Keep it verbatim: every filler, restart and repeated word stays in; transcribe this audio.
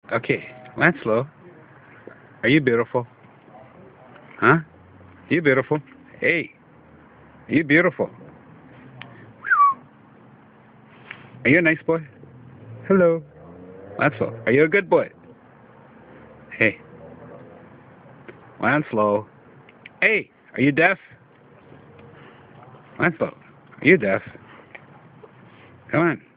Okay, Lancelo, are you beautiful? Huh? You beautiful? Hey, are you beautiful? Are you a nice boy? Hello. Lancelo, are you a good boy? Hey, Lancelo. Hey, are you deaf? Lancelo, are you deaf? Come on.